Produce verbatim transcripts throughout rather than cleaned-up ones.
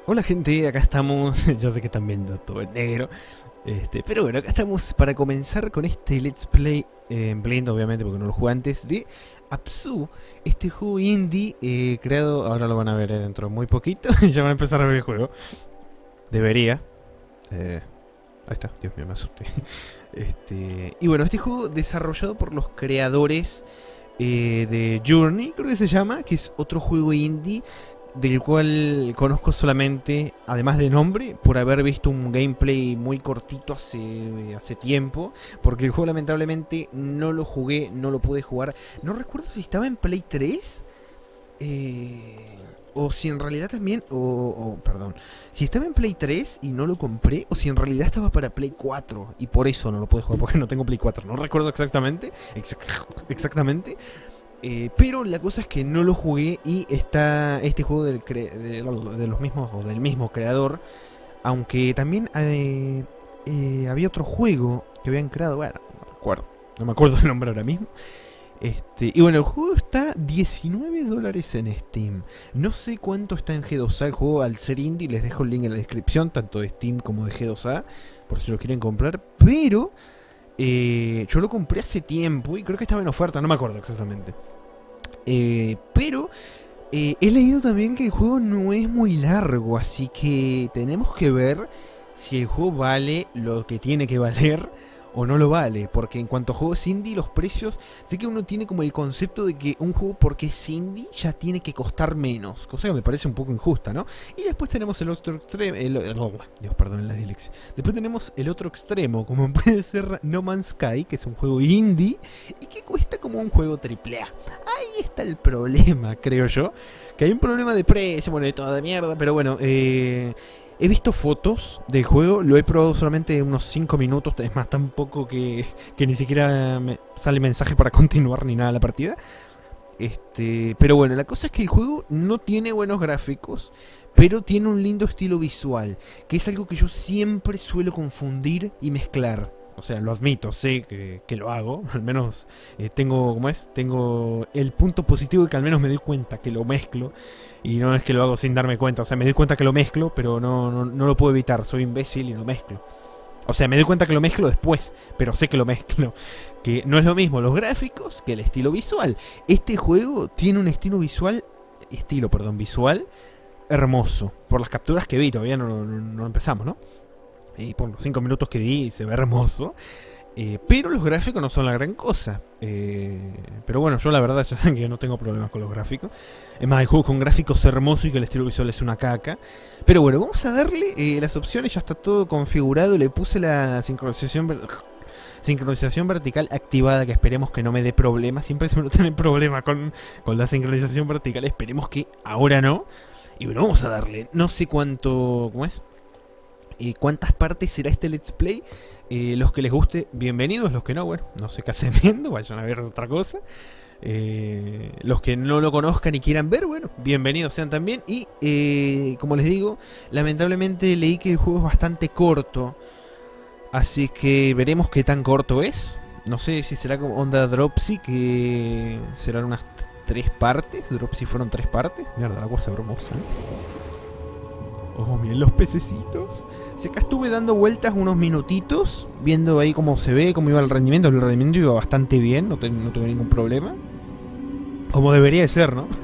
Hola gente, acá estamos, yo sé que están viendo todo en negro, este, pero bueno, acá estamos para comenzar con este Let's Play eh, en Blend, obviamente porque no lo jugué antes, de Abzu, este juego indie eh, creado, ahora lo van a ver eh, dentro de muy poquito, ya van a empezar a ver el juego, debería, eh, ahí está, Dios mío, me asusté, este, y bueno, este juego desarrollado por los creadores eh, de Journey, creo que se llama, que es otro juego indie del cual conozco solamente, además de nombre, por haber visto un gameplay muy cortito hace, hace tiempo, porque el juego lamentablemente no lo jugué, no lo pude jugar. No recuerdo si estaba en Play tres, eh, o si en realidad también, o, o, perdón, si estaba en Play tres y no lo compré, o si en realidad estaba para Play cuatro, y por eso no lo pude jugar, porque no tengo Play cuatro, no recuerdo exactamente, exac- exactamente. Eh, pero la cosa es que no lo jugué y está este juego del cre de, de los mismos o del mismo creador, aunque también eh, eh, había otro juego que habían creado, bueno, no recuerdo, no me acuerdo el nombre ahora mismo. Este, y bueno, el juego está diecinueve dólares en Steam. No sé cuánto está en G dos A el juego al ser indie, les dejo el link en la descripción, tanto de Steam como de G dos A, por si lo quieren comprar, pero eh, yo lo compré hace tiempo y creo que estaba en oferta, no me acuerdo exactamente. Eh, pero eh, he leído también que el juego no es muy largo, así que tenemos que ver si el juego vale lo que tiene que valer o no lo vale, porque en cuanto a juegos indie, los precios, sé que uno tiene como el concepto de que un juego porque es indie ya tiene que costar menos, cosa que me parece un poco injusta, ¿no? Y después tenemos el otro extremo, el, el, oh, Dios, perdón la dislexia. Después tenemos el otro extremo, como puede ser No Man's Sky, que es un juego indie y que cuesta como un juego triple A. Ahí está el problema, creo yo, que hay un problema de precio, bueno, de toda de mierda, pero bueno, eh... he visto fotos del juego, lo he probado solamente unos cinco minutos, es más, tan poco que, que ni siquiera me sale mensaje para continuar ni nada la partida. Este, pero bueno, la cosa es que el juego no tiene buenos gráficos, pero tiene un lindo estilo visual, que es algo que yo siempre suelo confundir y mezclar. O sea, lo admito, sé que, que lo hago, al menos eh, tengo, ¿cómo es? Tengo el punto positivo de que al menos me doy cuenta que lo mezclo. Y no es que lo hago sin darme cuenta, o sea, me doy cuenta que lo mezclo, pero no, no, no lo puedo evitar, soy imbécil y lo mezclo. O sea, me doy cuenta que lo mezclo después, pero sé que lo mezclo. Que no es lo mismo los gráficos que el estilo visual. Este juego tiene un estilo visual, estilo, perdón, visual hermoso. Por las capturas que vi, todavía no, no, no empezamos, ¿no? Y por los cinco minutos que vi se ve hermoso. Eh, pero los gráficos no son la gran cosa. Eh, pero bueno, yo la verdad ya saben que no tengo problemas con los gráficos. Es más, hay juegos con gráficos hermosos y que el estilo visual es una caca. Pero bueno, vamos a darle eh, las opciones, ya está todo configurado. Le puse la sincronización, ver sincronización vertical activada, que esperemos que no me dé problemas. Siempre se me tiene problema con, con la sincronización vertical, esperemos que ahora no. Y bueno, vamos a darle, no sé cuánto, ¿cómo es? Eh, ¿Cuántas partes será este Let's Play? Eh, los que les guste, bienvenidos. Los que no, bueno, no sé qué hacen viendo, vayan a ver otra cosa. Eh, los que no lo conozcan y quieran ver, bueno, bienvenidos sean también. Y eh, como les digo, lamentablemente leí que el juego es bastante corto, así que veremos qué tan corto es. No sé si será como onda Dropsy, que serán unas tres partes. Dropsy fueron tres partes. Mierda, la cosa hermosa, ¿eh? Oh, miren los pececitos. Si acá estuve dando vueltas unos minutitos, viendo ahí cómo se ve, cómo iba el rendimiento. El rendimiento iba bastante bien, no, te, no tuve ningún problema. Como debería de ser, ¿no?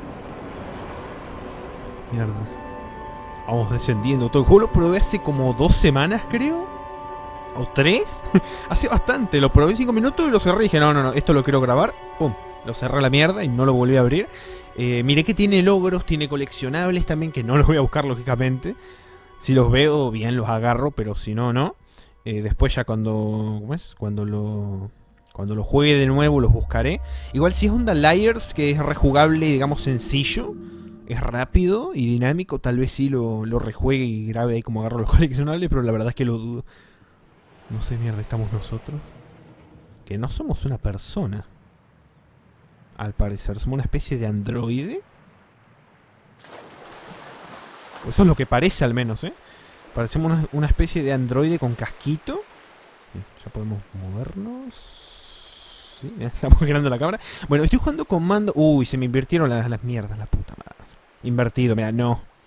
Mierda. Vamos descendiendo. Todo el juego lo probé hace como dos semanas, creo. ¿O tres? Hace bastante. Lo probé cinco minutos y lo cerré y dije, no, no, no, esto lo quiero grabar. Pum. Lo cerré a la mierda y no lo volví a abrir. Eh, miré que tiene logros, tiene coleccionables también, que no los voy a buscar lógicamente. Si los veo, bien los agarro, pero si no, no. Eh, después ya cuando, ¿cómo es? Cuando lo, cuando lo juegue de nuevo los buscaré. Igual si es onda Liars, que es rejugable y digamos sencillo, es rápido y dinámico, tal vez sí lo, lo rejuegue y grabe ahí como agarro los coleccionables, pero la verdad es que lo dudo. No sé, mierda, estamos nosotros. Que no somos una persona. Al parecer, somos una especie de androide. Eso es lo que parece al menos, ¿eh? Parecemos una, una especie de androide con casquito. Ya podemos movernos. Sí, ya estamos girando la cámara. Bueno, estoy jugando con mando. Uy, se me invirtieron las, las mierdas, la puta madre. Invertido, mira, no.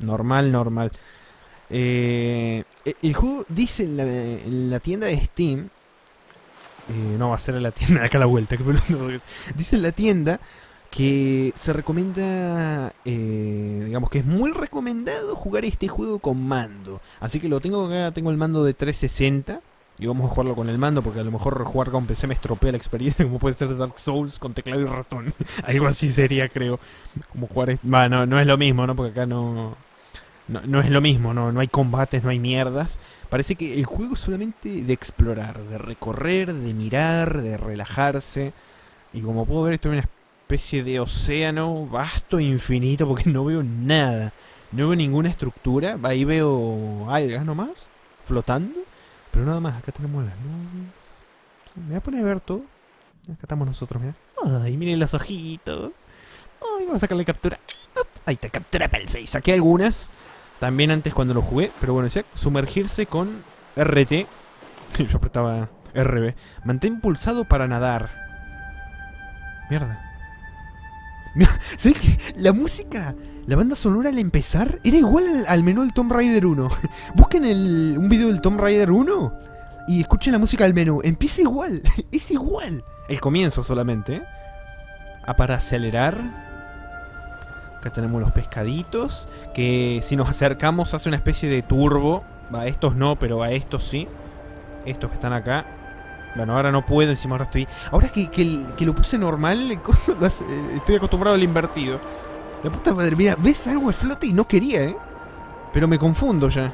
Normal, normal. Eh, el juego dice en la, en la tienda de Steam... Eh, no, va a ser en la tienda de acá a la vuelta. Que dice en la tienda que se recomienda... Eh, digamos que es muy recomendado jugar este juego con mando. Así que lo tengo acá, tengo el mando de trescientos sesenta. Y vamos a jugarlo con el mando porque a lo mejor jugar con P C me estropea la experiencia, como puede ser Dark Souls con teclado y ratón. Algo así sería, creo. Como jugar... Va, no, no es lo mismo, ¿no? Porque acá no... No, no es lo mismo, no, no hay combates, no hay mierdas. Parece que el juego es solamente de explorar, de recorrer, de mirar, de relajarse. Y como puedo ver, esto es una especie de océano vasto e infinito porque no veo nada. No veo ninguna estructura. Ahí veo algas nomás, flotando. Pero nada más, acá tenemos las nubes. Me voy a poner a ver todo. Acá estamos nosotros, mirá. Ay, miren los ojitos. Ay, vamos a sacarle captura. Ahí está, captura para el face. Saqué algunas. También antes cuando lo jugué. Pero bueno, decía sumergirse con R T. Yo apretaba R B. Mantén pulsado para nadar. Mierda. ¿Sabes qué? La música, la banda sonora al empezar era igual al, al menú del Tomb Raider uno. Busquen el, un video del Tomb Raider uno y escuchen la música del menú. Empieza igual. Es igual. El comienzo solamente, ¿eh? Ah, para acelerar. Acá tenemos los pescaditos, que si nos acercamos hace una especie de turbo. A estos no, pero a estos sí. Estos que están acá. Bueno, ahora no puedo, encima ahora estoy... Ahora que, que, que lo puse normal, el coso lo hace, estoy acostumbrado al invertido. La puta madre, mira, ves algo de flote y no quería, ¿eh? Pero me confundo ya.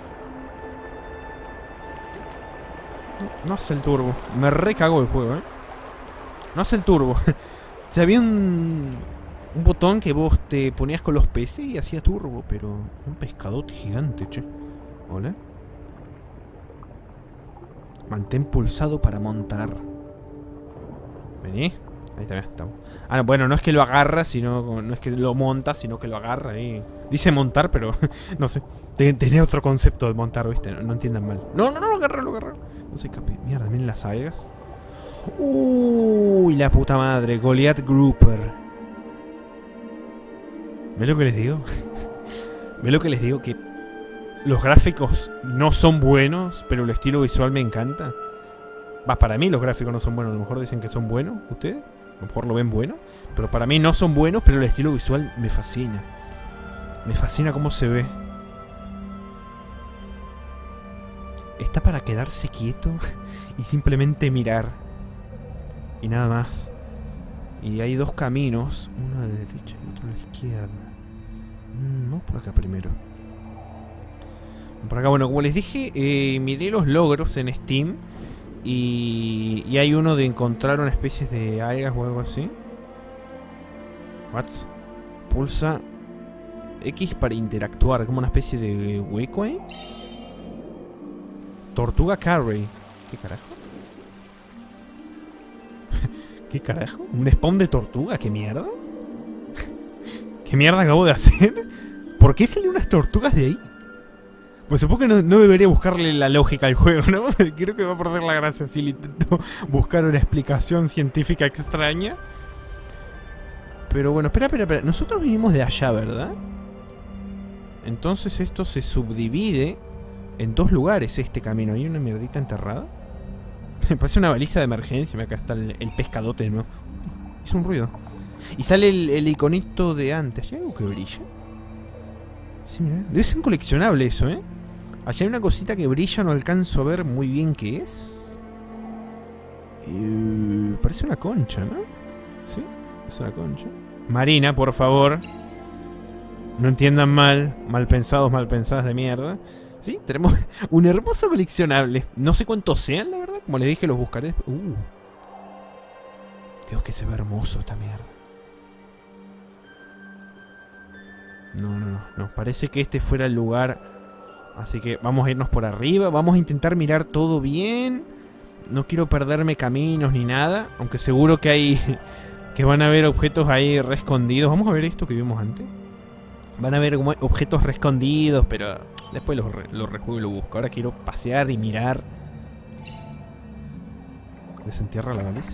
No, no hace el turbo. Me recagó el juego, ¿eh? No hace el turbo. O sea, había un... Un botón que vos te ponías con los peces y hacía turbo, pero... Un pescadote gigante, che. Hola. Mantén pulsado para montar. Vení. Ahí está, estamos. Ah, no, bueno, no es que lo agarra, sino... No es que lo monta, sino que lo agarra ahí. Dice montar, pero... no sé. Tenía otro concepto de montar, ¿viste? No, no entiendan mal. No, no, no, lo agarra, lo agarra. No se escape. Mierda, miren las algas. Uy, la puta madre. Goliath Grouper. ¿Ves lo que les digo? ¿Ves lo que les digo? Que los gráficos no son buenos, pero el estilo visual me encanta. Va, para mí los gráficos no son buenos. A lo mejor dicen que son buenos, ustedes. A lo mejor lo ven bueno. Pero para mí no son buenos, pero el estilo visual me fascina. Me fascina cómo se ve. Está para quedarse quieto y simplemente mirar. Y nada más. Y hay dos caminos. Uno a la derecha y otro a la izquierda. Mm, vamos por acá primero. Por acá, bueno, como les dije, eh, miré los logros en Steam. Y, y hay uno de encontrar una especie de algas o algo así. What? Pulsa X para interactuar. Como una especie de hueco ahí. Tortuga Carry. ¿Qué carajo? ¿Qué carajo? ¿Un spawn de tortuga? ¿Qué mierda? ¿Qué mierda acabo de hacer? ¿Por qué salieron unas tortugas de ahí? Pues supongo que no, no debería buscarle la lógica al juego, ¿no? Creo que va a perder la gracia si le intento buscar una explicación científica extraña. Pero bueno, espera, espera, espera. Nosotros vinimos de allá, ¿verdad? Entonces esto se subdivide en dos lugares, este camino. ¿Hay una mierdita enterrada? Me parece una baliza de emergencia. Acá está el, el pescadote de nuevo. Hizo un ruido. Y sale el, el iconito de antes. ¿Hay algo que brilla? Sí, mira. Debe ser un coleccionable eso, ¿eh? Allá hay una cosita que brilla. No alcanzo a ver muy bien qué es. Eh, parece una concha, ¿no? Sí, es una concha. Marina, por favor. No entiendan mal. Mal pensados, mal pensadas de mierda. Sí, tenemos un hermoso coleccionable. No sé cuántos sean, la verdad. Como les dije, los buscaré. Uh. Dios, que se ve hermoso esta mierda. No, no, no, no. Parece que este fuera el lugar. Así que vamos a irnos por arriba. Vamos a intentar mirar todo bien. No quiero perderme caminos ni nada. Aunque seguro que hay... que van a haber objetos ahí re escondidos. Vamos a ver esto que vimos antes. Van a haber como objetos re escondidos, pero después los, re, los rejuego y lo busco. Ahora quiero pasear y mirar. Desentierra la baliza.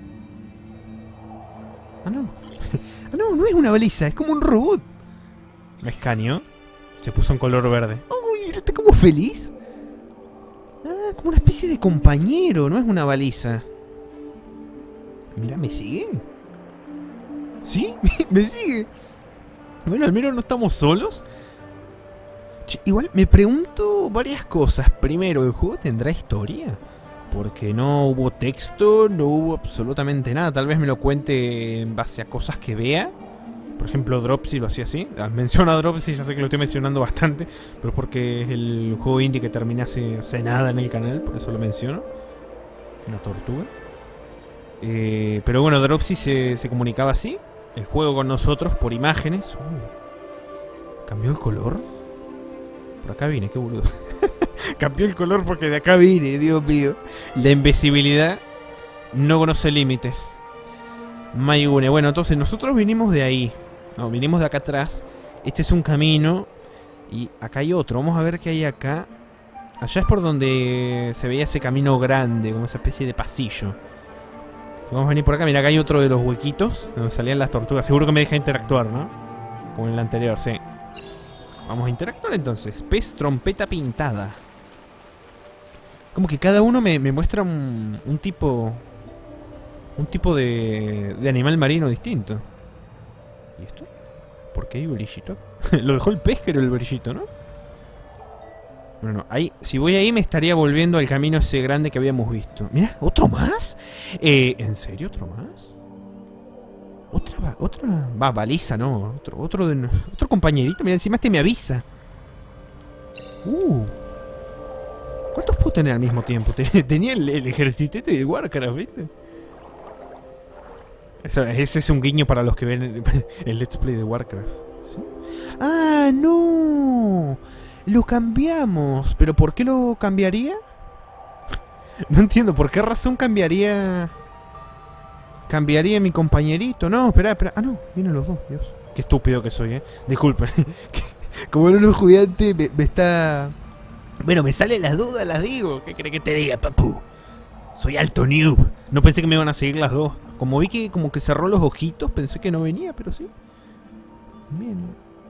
Ah, no. Ah, no, no es una baliza, es como un robot. Me escaneó. Se puso en color verde. Uy, ¿está como feliz? Ah, como una especie de compañero, no es una baliza. Mira, ¿me sigue? ¿Sí? ¿Me sigue? Bueno, al menos no estamos solos. Che, igual me pregunto varias cosas. Primero, ¿el juego tendrá historia? Porque no hubo texto, no hubo absolutamente nada. Tal vez me lo cuente en base a cosas que vea. Por ejemplo, Dropsy lo hacía así. Menciona a Dropsy, ya sé que lo estoy mencionando bastante, pero es porque es el juego indie que terminé hace, hace nada en el canal, por eso lo menciono. Una tortuga. Eh, pero bueno, Dropsy se, se comunicaba así. El juego con nosotros por imágenes. Uh, ¿Cambió el color? Por acá vine, qué boludo. Cambió el color porque de acá vine, Dios mío. La invisibilidad no conoce límites. Mayune. Bueno, entonces nosotros vinimos de ahí. No, vinimos de acá atrás. Este es un camino. Y acá hay otro. Vamos a ver qué hay acá. Allá es por donde se veía ese camino grande, como esa especie de pasillo. Vamos a venir por acá. Mira, acá hay otro de los huequitos donde salían las tortugas. Seguro que me deja interactuar, ¿no? Como en el anterior, sí. Vamos a interactuar entonces. Pez trompeta pintada. Como que cada uno me, me muestra un, un tipo... Un tipo de, de animal marino distinto. ¿Y esto? ¿Por qué hay brillito? Lo dejó el pez, pero el brillito, ¿no? Bueno, no, ahí, si voy ahí me estaría volviendo al camino ese grande que habíamos visto. Mira, ¿otro más? Eh, ¿En serio otro más? Otra, otra... Va, baliza, ¿no? Otro, otro, de, otro compañerito. Mira, encima este me avisa. Uh. ¿Cuántos puedo tener al mismo tiempo? Tenía el, el ejercitete de Warcraft, ¿viste? Eso, ese es un guiño para los que ven el, el Let's Play de Warcraft. ¿Sí? ¡Ah, no! Lo cambiamos. ¿Pero por qué lo cambiaría? No entiendo, ¿por qué razón cambiaría... Cambiaría mi compañerito? No, espera, espera. Ah, no, vienen los dos, Dios. Qué estúpido que soy, eh. Disculpen. Como no lo jugué antes, me, me está... Bueno, me salen las dudas, las digo. ¿Qué crees que te diga, papu? Soy alto noob. No pensé que me iban a seguir las dos. Como vi que como que cerró los ojitos, pensé que no venía, pero sí. Bien.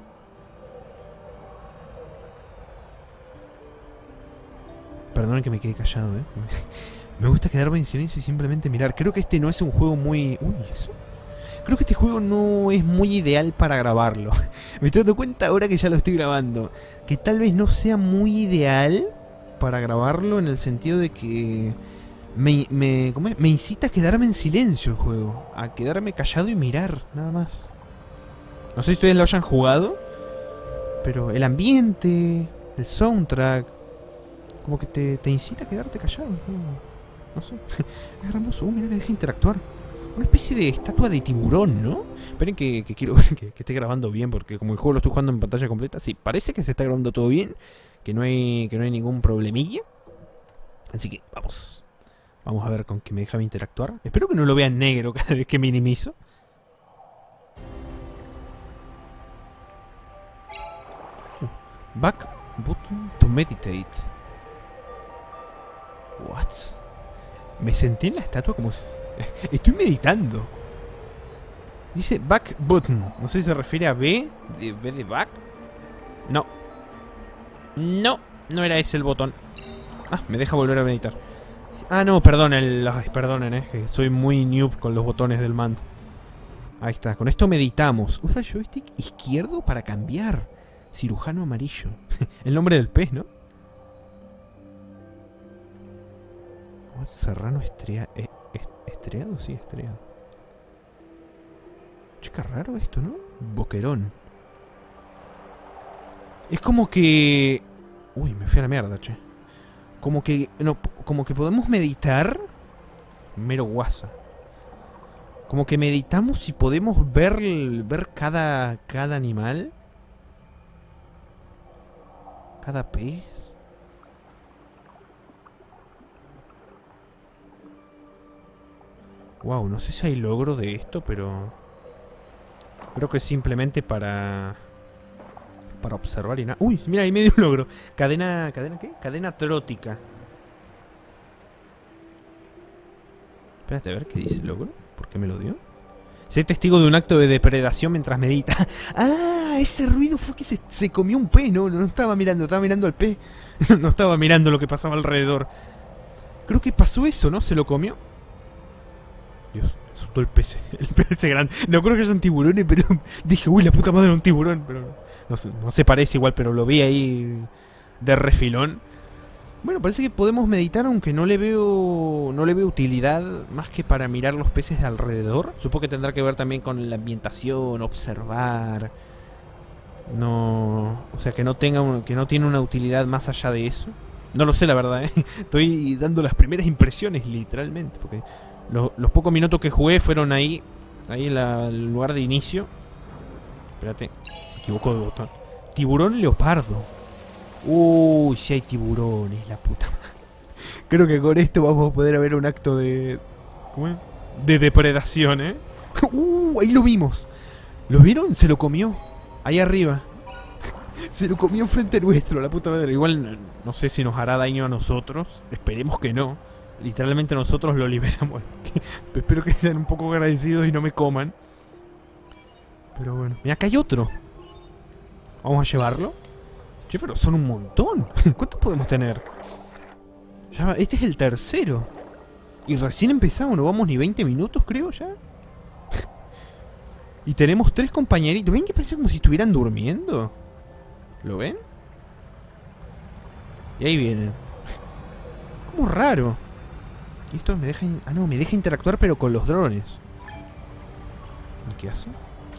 Perdonen que me quede callado, eh. Me gusta quedarme en silencio y simplemente mirar. Creo que este no es un juego muy... Uy, ¿eso? Creo que este juego no es muy ideal para grabarlo. Me estoy dando cuenta ahora que ya lo estoy grabando. Que tal vez no sea muy ideal para grabarlo en el sentido de que... Me, me, ¿cómo es? Me incita a quedarme en silencio el juego. A quedarme callado y mirar, nada más. No sé si ustedes lo hayan jugado, pero el ambiente, el soundtrack, como que te, te incita a quedarte callado. No, no sé. Es hermoso. Uh, mira, me deja interactuar. Una especie de estatua de tiburón, ¿no? Esperen que, que quiero ver que, que esté grabando bien, porque como el juego lo estoy jugando en pantalla completa, sí, parece que se está grabando todo bien, que no hay, que no hay ningún problemilla. Así que vamos. Vamos a ver con qué me deja interactuar. Espero que no lo vea en negro cada vez que minimizo. Uh, back button to meditate. What? Me senté en la estatua como si... Estoy meditando. Dice back button. No sé si se refiere a B. ¿De B de back? No. No, no era ese el botón. Ah, me deja volver a meditar. Ah, no, perdón, el, ay, perdonen, eh, que soy muy noob con los botones del mando. Ahí está, con esto meditamos. Usa joystick izquierdo para cambiar. Cirujano amarillo. El nombre del pez, ¿no? Serrano estrea... Eh, ¿Estreado? Sí, estreado. Chica, raro esto, ¿no? Boquerón. Es como que... Uy, me fui a la mierda, che. Como que... No, como que podemos meditar. Mero guasa. Como que meditamos y podemos ver... Ver cada... Cada animal. Cada pez. Wow, no sé si hay logro de esto, pero... Creo que es simplemente para... Para observar y nada. Uy, mira, ahí me dio un logro. Cadena... ¿Cadena qué? Cadena trótica. Espérate a ver qué dice el logro. ¿Por qué me lo dio? Sé testigo de un acto de depredación mientras medita. Ah, ese ruido fue que se, se comió un pez. No, no estaba mirando, estaba mirando al pez. No estaba mirando lo que pasaba alrededor. Creo que pasó eso, ¿no? Se lo comió. Dios, me asustó el pez. El pez grande. No creo que hayan tiburones, pero dije, uy, la puta madre, un tiburón. Pero no, sé, no se parece igual, pero lo vi ahí de refilón. Bueno, parece que podemos meditar, aunque no le veo no le veo utilidad más que para mirar los peces de alrededor. Supongo que tendrá que ver también con la ambientación, observar. No, o sea, que no tenga un, que no tiene una utilidad más allá de eso. No lo sé, la verdad, ¿eh? Estoy dando las primeras impresiones, literalmente, porque lo, los pocos minutos que jugué fueron ahí, ahí en la, el lugar de inicio. Espérate, me equivoco de botón. Tiburón leopardo. Uy, si hay tiburones, la puta madre. Creo que con esto vamos a poder ver un acto de... ¿Cómo es? De depredación, ¿eh? Uh, ahí lo vimos. ¿Lo vieron? Se lo comió. Ahí arriba. Se lo comió frente nuestro, la puta madre. Igual no, no sé si nos hará daño a nosotros. Esperemos que no. Literalmente nosotros lo liberamos. Espero que sean un poco agradecidos y no me coman. Pero bueno. Mira, acá hay otro. Vamos a llevarlo. Che, pero son un montón. ¿Cuántos podemos tener? Ya va, este es el tercero. Y recién empezamos, no vamos ni veinte minutos, creo, ya. Y tenemos tres compañeritos. ¿Ven que parece como si estuvieran durmiendo? ¿Lo ven? Y ahí vienen. Como raro. Y esto me deja... Ah, no, me deja interactuar, pero con los drones. ¿Y qué hace?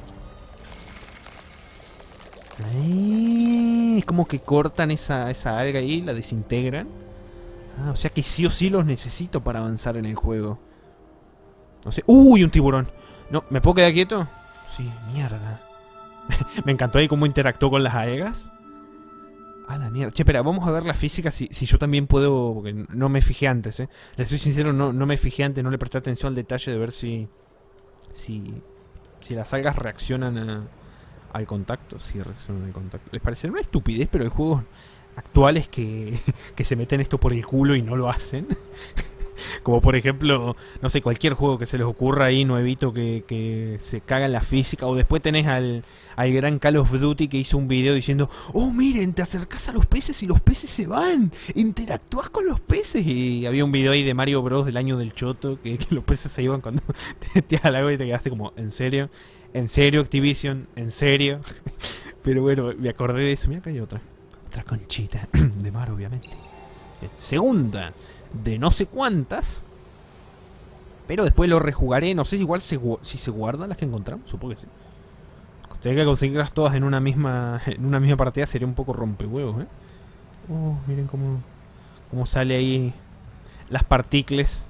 Ahí, es como que cortan esa, esa alga ahí, la desintegran. Ah, o sea que sí o sí los necesito para avanzar en el juego. No sé. ¡Uy! Un tiburón. No, ¿me puedo quedar quieto? Sí, mierda. Me encantó ahí cómo interactuó con las algas. A la mierda. Che, espera, vamos a ver la física si, si yo también puedo... Porque no me fijé antes, eh. Les soy sincero, no, no me fijé antes, no le presté atención al detalle de ver si... Si... Si las algas reaccionan a... Al contacto, sí, reaccionan al contacto. Les parecerá una estupidez, pero hay juegos actuales que, que se meten esto por el culo y no lo hacen. Como por ejemplo, no sé, cualquier juego que se les ocurra ahí, no evito que, que se caga en la física. O después tenés al, al gran Call of Duty que hizo un video diciendo: oh, miren, te acercás a los peces y los peces se van, interactúas con los peces. Y había un video ahí de Mario Bros del año del choto, que, que los peces se iban cuando te tiras al agua y te quedaste como, ¿en serio? ¿En serio, Activision? ¿En serio? Pero bueno, me acordé de eso. Mira, acá hay otra. Otra conchita de mar, obviamente. Segunda de no sé cuántas. Pero después lo rejugaré. No sé si igual se, si se guardan las que encontramos. Supongo que sí. Tendría que conseguirlas todas en una misma en una misma partida. Sería un poco rompehuevos, ¿eh? Oh, miren cómo, cómo sale ahí las partículas.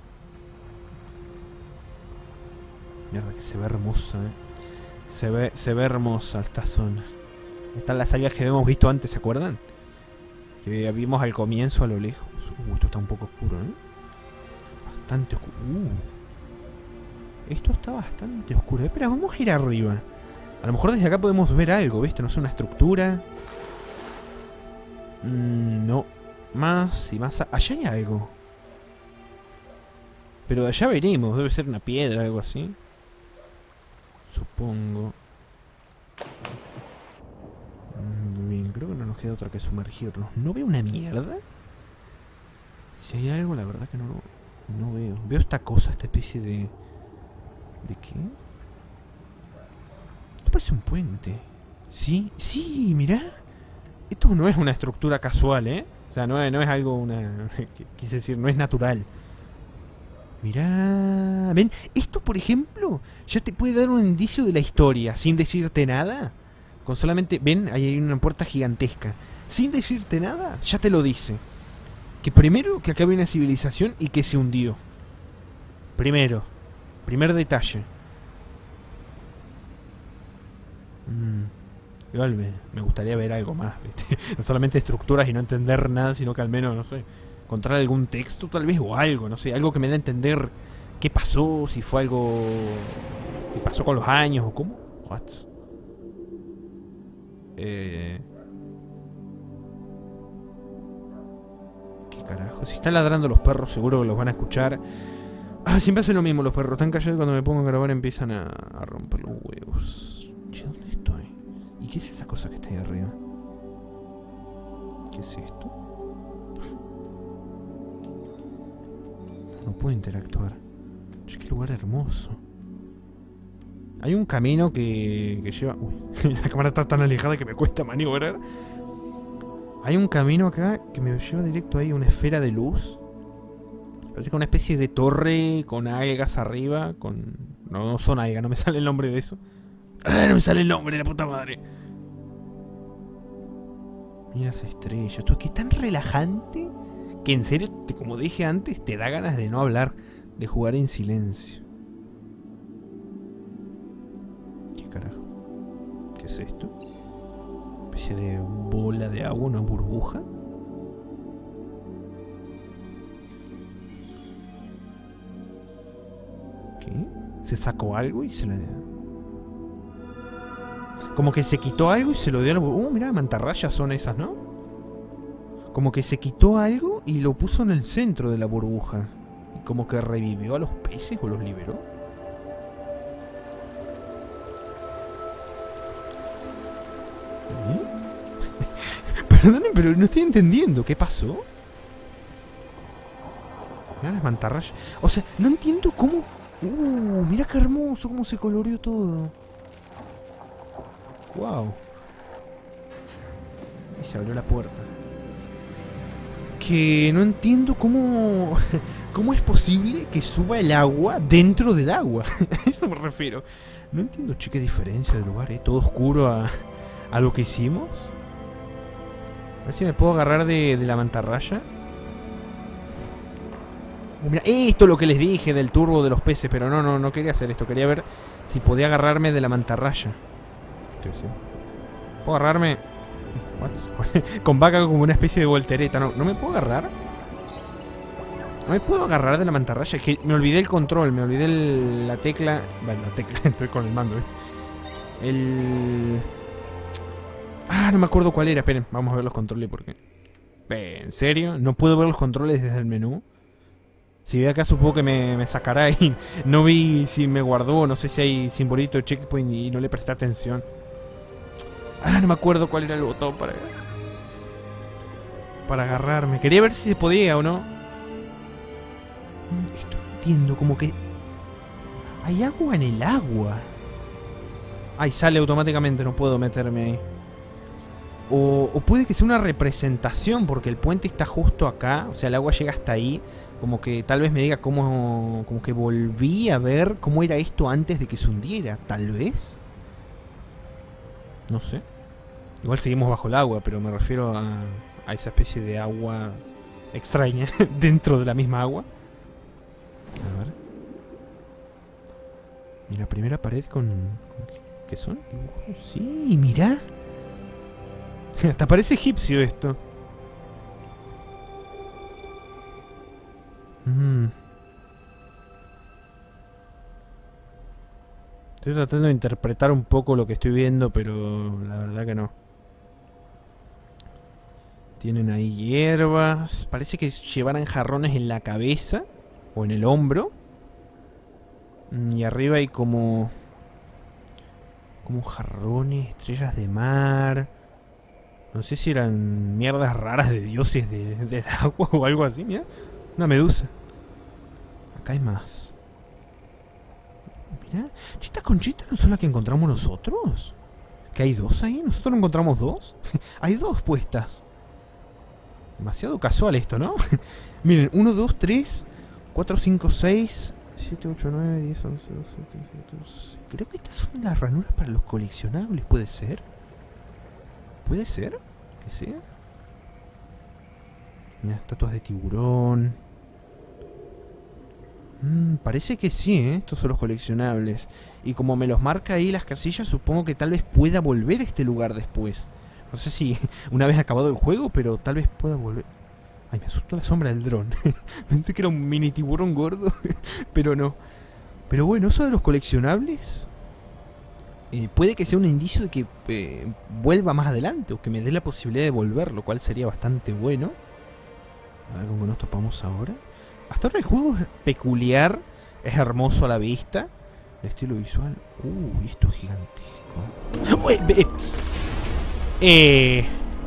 Mierda, que se ve hermosa, eh. Se ve, se ve hermosa esta zona. Están las algas que habíamos visto antes, ¿se acuerdan? Que vimos al comienzo a lo lejos. Uh, esto está un poco oscuro, ¿eh? Bastante oscuro. Uh. Esto está bastante oscuro. Espera, vamos a ir arriba. A lo mejor desde acá podemos ver algo, ¿viste? No sé, una estructura. Mm, no. Más y más. Allá hay algo. Pero de allá veremos. Debe ser una piedra, algo así. Supongo. Bien, creo que no nos queda otra que sumergirnos. ¿No veo una mierda? Si hay algo, la verdad que no lo... No veo. Veo esta cosa, esta especie de... ¿De qué? Esto parece un puente. ¿Sí? ¡Sí! Mirá. Esto no es una estructura casual, ¿eh? O sea, no es, no es algo, una... Quise decir, no es natural. Mirá... ¿Ven? Esto, por ejemplo, ya te puede dar un indicio de la historia, sin decirte nada. Con solamente... ¿Ven? Ahí hay una puerta gigantesca. Sin decirte nada, ya te lo dice. Que primero, que acá había una civilización y que se hundió. Primero. Primer detalle. Mm. Igual me, me gustaría ver algo más, ¿viste? No solamente estructuras y no entender nada, sino que al menos, no sé, encontrar algún texto tal vez o algo, no sé, algo que me dé a entender qué pasó, si fue algo que pasó con los años o cómo. What? Eh... ¿Qué carajo? Si están ladrando los perros seguro que los van a escuchar. Ah, siempre hacen lo mismo los perros. Están callados y cuando me pongo a grabar empiezan a, a romper los huevos. Che, ¿dónde estoy? ¿Y qué es esa cosa que está ahí arriba? ¿Qué es esto? No puedo interactuar. Che, qué lugar hermoso. Hay un camino que, que lleva... Uy, la cámara está tan alejada que me cuesta maniobrar. Hay un camino acá que me lleva directo ahí a una esfera de luz. Parece que una especie de torre con algas arriba. Con... No, no son algas, no me sale el nombre de eso. ¡Ah, no me sale el nombre, la puta madre! Mira esa estrella. Esto es que es tan relajante que en serio, te, como dije antes, te da ganas de no hablar, de jugar en silencio. ¿Qué carajo? ¿Qué es esto? Una especie de bola de agua, una burbuja. ¿Qué? Se sacó algo y se la dio. Como que se quitó algo y se lo dio a la burbuja. Uh, mirá, mantarrayas son esas, ¿no? Como que se quitó algo y lo puso en el centro de la burbuja. Y como que revivió a los peces o los liberó. ¿Eh? Perdonen, pero no estoy entendiendo. ¿Qué pasó? Mirá las mantarrayas. O sea, no entiendo cómo... Uh, mira qué hermoso, cómo se coloreó todo. Wow. Y se abrió la puerta. Que no entiendo cómo... ¿Cómo es posible que suba el agua dentro del agua? A eso me refiero. No entiendo, che, qué diferencia de lugar, ¿eh? Todo oscuro a, a lo que hicimos. A ver si me puedo agarrar de, de la mantarraya. Oh, mira, esto es lo que les dije del turbo de los peces. Pero no, no, no quería hacer esto. Quería ver si podía agarrarme de la mantarraya. ¿Qué estoy haciendo? ¿Puedo agarrarme? What? Con vaca como una especie de voltereta. No, ¿no me puedo agarrar? No me puedo agarrar de la mantarraya. Es que me olvidé el control. Me olvidé el, la tecla. Bueno, la tecla. Estoy con el mando, ¿viste? El... Ah, no me acuerdo cuál era. Esperen, vamos a ver los controles porque... ¿En serio? ¿No puedo ver los controles desde el menú? Si ve acá supongo que me, me sacará y no vi si me guardó. No sé si hay simbolito de checkpoint y no le presté atención. Ah, no me acuerdo cuál era el botón para... Para agarrarme. Quería ver si se podía o no. Esto no entiendo, como que... Hay agua en el agua. Ay, sale automáticamente, no puedo meterme ahí. O, o puede que sea una representación, porque el puente está justo acá. O sea, el agua llega hasta ahí. Como que tal vez me diga cómo... Como que volví a ver cómo era esto antes de que se hundiera. Tal vez. No sé. Igual seguimos bajo el agua, pero me refiero a, a esa especie de agua extraña dentro de la misma agua. A ver. Y la primera pared con... con ¿qué son? ¿Dibujos? Sí, mirá. Hasta parece egipcio esto. Mm. Estoy tratando de interpretar un poco lo que estoy viendo, pero la verdad que no. Tienen ahí hierbas. Parece que llevaran jarrones en la cabeza o en el hombro. Y arriba hay como... Como jarrones, estrellas de mar. No sé si eran mierdas raras de dioses de, del agua o algo así, mira. Una medusa. Acá hay más. Mira. ¿Estas conchitas no son las que encontramos nosotros? ¿Que hay dos ahí? ¿Nosotros no encontramos dos? Hay dos puestas. Demasiado casual esto, ¿no? Miren, uno, dos, tres, cuatro, cinco, seis, siete, ocho, nueve, diez, once, doce, trece, catorce. Creo que estas son las ranuras para los coleccionables. ¿Puede ser? ¿Puede ser? ¿Que sea? Mira, estatuas de tiburón. Mm, parece que sí, ¿eh? Estos son los coleccionables. Y como me los marca ahí las casillas, supongo que tal vez pueda volver a este lugar después. No sé si una vez acabado el juego, pero tal vez pueda volver. Ay, me asustó la sombra del dron. Pensé que era un mini tiburón gordo, pero no. Pero bueno, eso de los coleccionables eh, puede que sea un indicio de que eh, vuelva más adelante, o que me dé la posibilidad de volver, lo cual sería bastante bueno. A ver cómo nos topamos ahora. Hasta ahora el juego es peculiar Es hermoso a la vista. El estilo visual. Uh, esto es gigantesco. Uy, eh, eh.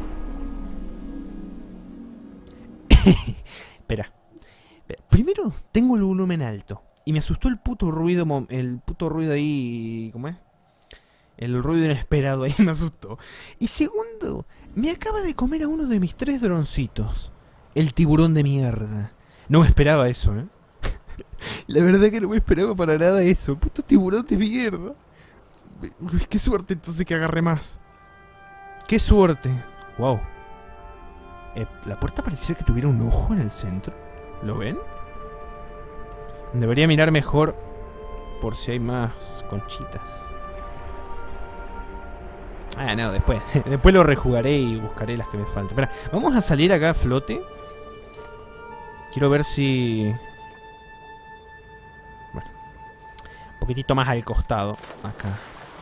Espera. Primero tengo el volumen alto. Y me asustó el puto ruido. El puto ruido ahí. ¿Cómo es? El ruido inesperado ahí me asustó. Y segundo, me acaba de comer a uno de mis tres droncitos. El tiburón de mierda. No me esperaba eso, ¿eh? La verdad que no me esperaba para nada eso. Puto tiburón de mierda. Uy, qué suerte entonces que agarré más. Qué suerte. Wow. Eh, la puerta pareciera que tuviera un ojo en el centro. ¿Lo ven? Debería mirar mejor por si hay más conchitas. Ah, no, después. Después lo rejugaré y buscaré las que me faltan. Espera, vamos a salir acá a flote. Quiero ver si... Bueno. Un poquitito más al costado. Acá.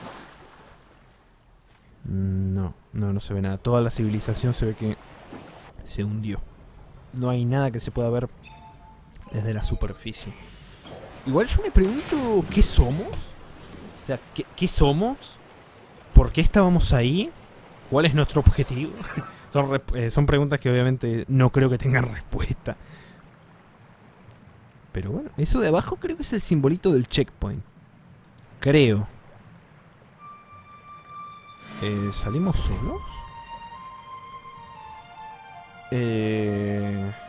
No, no, no se ve nada. Toda la civilización se ve que se hundió. No hay nada que se pueda ver desde la superficie. Igual yo me pregunto, ¿qué somos? O sea, ¿qué, qué somos? ¿Por qué estábamos ahí? ¿Cuál es nuestro objetivo? son, eh, son preguntas que obviamente no creo que tengan respuesta. Pero bueno, eso de abajo creo que es el simbolito del checkpoint. Creo. Eh, ¿Salimos solos? Eh...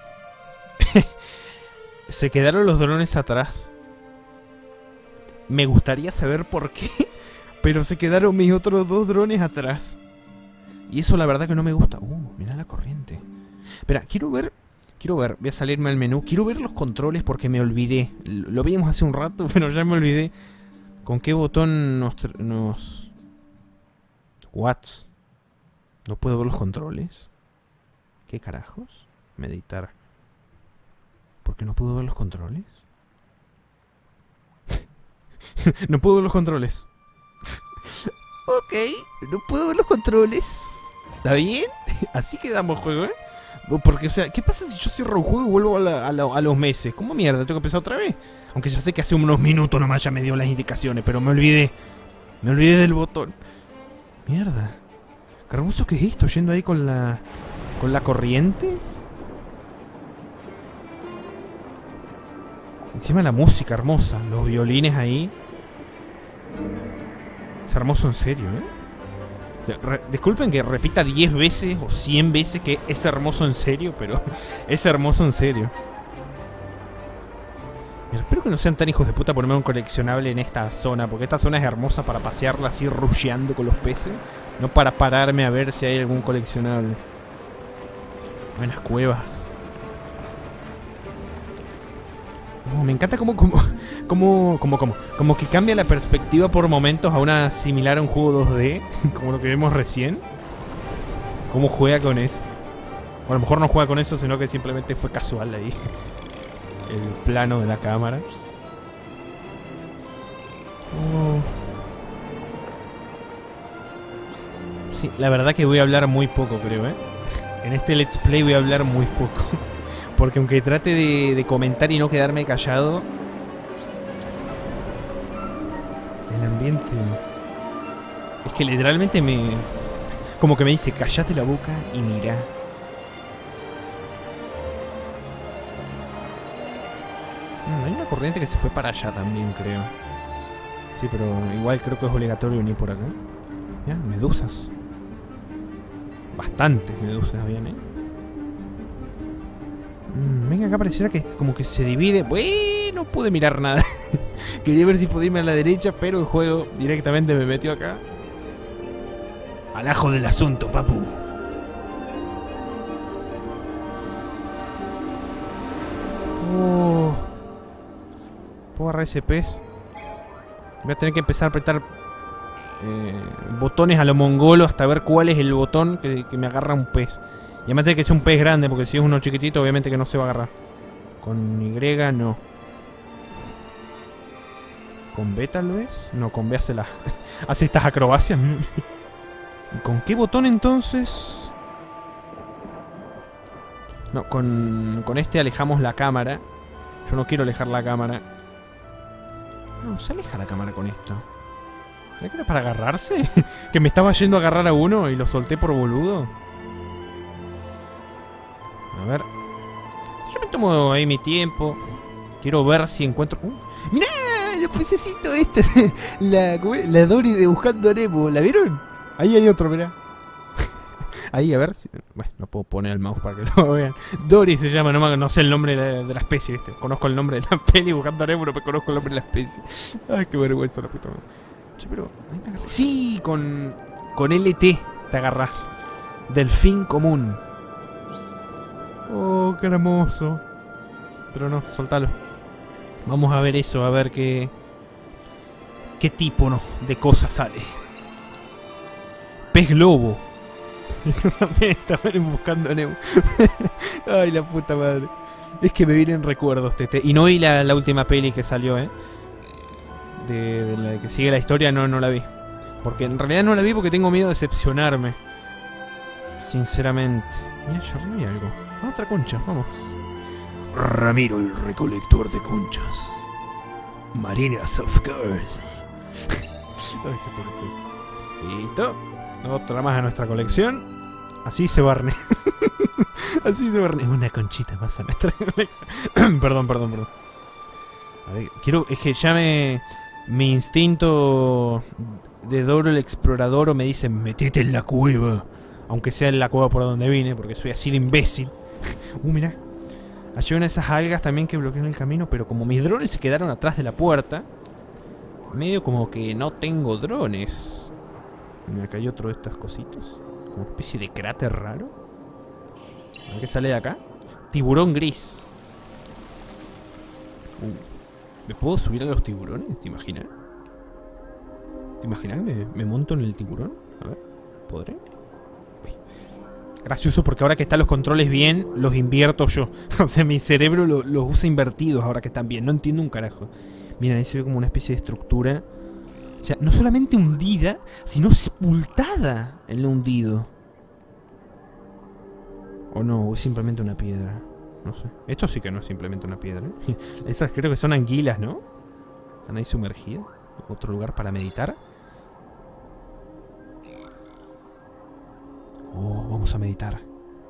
Se quedaron los drones atrás. Me gustaría saber por qué. Pero se quedaron mis otros dos drones atrás. Y eso la verdad que no me gusta. Uh, mirá la corriente. Espera, quiero ver... Quiero ver, voy a salirme al menú. Quiero ver los controles porque me olvidé. Lo vimos hace un rato, pero ya me olvidé. ¿Con qué botón nos... nos... Watts? ¿No puedo ver los controles? ¿Qué carajos? Meditar. ¿Por qué no puedo ver los controles? No puedo ver los controles. Ok, no puedo ver los controles. ¿Está bien? Así quedamos, juego, ¿eh? Porque, o sea, ¿qué pasa si yo cierro un juego y vuelvo a, la, a, la, a los meses? ¿Cómo mierda? ¿Tengo que empezar otra vez? Aunque ya sé que hace unos minutos nomás ya me dio las indicaciones, pero me olvidé. Me olvidé del botón. Mierda. Qué hermoso que es esto, yendo ahí con la... con la corriente. Encima la música hermosa, los violines ahí. Es hermoso en serio, ¿eh? Re disculpen que repita diez veces o cien veces que es hermoso en serio, pero es hermoso en serio. Mira, espero que no sean tan hijos de puta ponerme un coleccionable en esta zona, porque esta zona es hermosa para pasearla así rusheando con los peces, no para pararme a ver si hay algún coleccionable. Buenas cuevas. Oh, me encanta como como, como, como, como, como que cambia la perspectiva por momentos a una similar a un juego dos D, como lo que vemos recién. Cómo juega con eso. O a lo mejor no juega con eso, sino que simplemente fue casual ahí. El plano de la cámara. Oh. Sí, la verdad que voy a hablar muy poco, creo, ¿eh? En este Let's Play voy a hablar muy poco. Porque aunque trate de, de comentar y no quedarme callado, el ambiente... Es que literalmente me... Como que me dice, cállate la boca y mirá. Mm, hay una corriente que se fue para allá también, creo. Sí, pero igual creo que es obligatorio venir por acá. Ya, medusas. Bastantes medusas bien, ¿eh? Venga, acá pareciera que como que se divide. Bueno, no pude mirar nada. Quería ver si podía irme a la derecha, pero el juego directamente me metió acá. Al ajo del asunto, papu. Oh. ¿Puedo agarrar ese pez? Voy a tener que empezar a apretar eh, botones a lo mongolo hasta ver cuál es el botón que, que me agarra un pez. Y además tiene que ser un pez grande, porque si es uno chiquitito, obviamente que no se va a agarrar. Con Y, no. ¿Con B tal vez? No, con B hace, la... hace estas acrobacias. ¿Con qué botón entonces? No, con, con este alejamos la cámara. Yo no quiero alejar la cámara. No, se aleja la cámara con esto. ¿Crees que era para agarrarse? ¿Que me estaba yendo a agarrar a uno y lo solté por boludo? A ver. Yo me tomo ahí mi tiempo. Quiero ver si encuentro... Uh, ¡mirá! Los pececitos este. La, la Dory de Buscando a Nemo. ¿La vieron? Ahí hay otro, mirá. Ahí, a ver si... Bueno, no puedo poner el mouse para que lo vean. Dory se llama, no, no sé el nombre de la, de la especie, ¿viste? Conozco el nombre de la peli Buscando a Nemo, pero no conozco el nombre de la especie. Ay, qué vergüenza la puta madre. Che, pero... Ahí me agarré. Sí, con... Con L T te agarrás. Delfín común. Oh, qué hermoso. Pero no, soltalo. Vamos a ver eso, a ver qué... ¿Qué tipo, no, de cosa sale? Pez globo. Esto también estaban Buscando a Nemo. Ay, la puta madre. Es que me vienen recuerdos, Tete. Y no vi la, la última peli que salió, ¿eh? De, de la que sigue la historia, no, no la vi. Porque en realidad no la vi porque tengo miedo de decepcionarme. Sinceramente. Mira, yo vi algo. Ah, otra concha, vamos. Ramiro, el recolector de conchas. Marinas of course. Ay, qué listo. Otra más a nuestra colección. Así se barne. Así se barne. Una conchita más a nuestra colección. Perdón, perdón, perdón. A ver, quiero... Es que ya me... Mi instinto de Doro el explorador me dice: metete en la cueva. Aunque sea en la cueva por donde vine, porque soy así de imbécil. Uh, mirá. Hay una de esas algas también que bloquean el camino, pero como mis drones se quedaron atrás de la puerta, medio como que no tengo drones. Mira, acá hay otro de estas cositas. Como una especie de cráter raro. A ver qué sale de acá. Tiburón gris. Uh, ¿Me puedo subir a los tiburones? ¿Te imaginas? ¿Te imaginas que me, me monto en el tiburón? A ver, ¿podré? Uy. Gracioso porque ahora que están los controles bien, los invierto yo. O sea, mi cerebro los lo usa invertidos ahora que están bien. No entiendo un carajo. Miren, ahí se ve como una especie de estructura. O sea, no solamente hundida, sino sepultada en lo hundido. O no, es simplemente una piedra. No sé. Esto sí que no es simplemente una piedra, ¿eh? Esas creo que son anguilas, ¿no? Están ahí sumergidas. Otro lugar para meditar. Oh, vamos a meditar.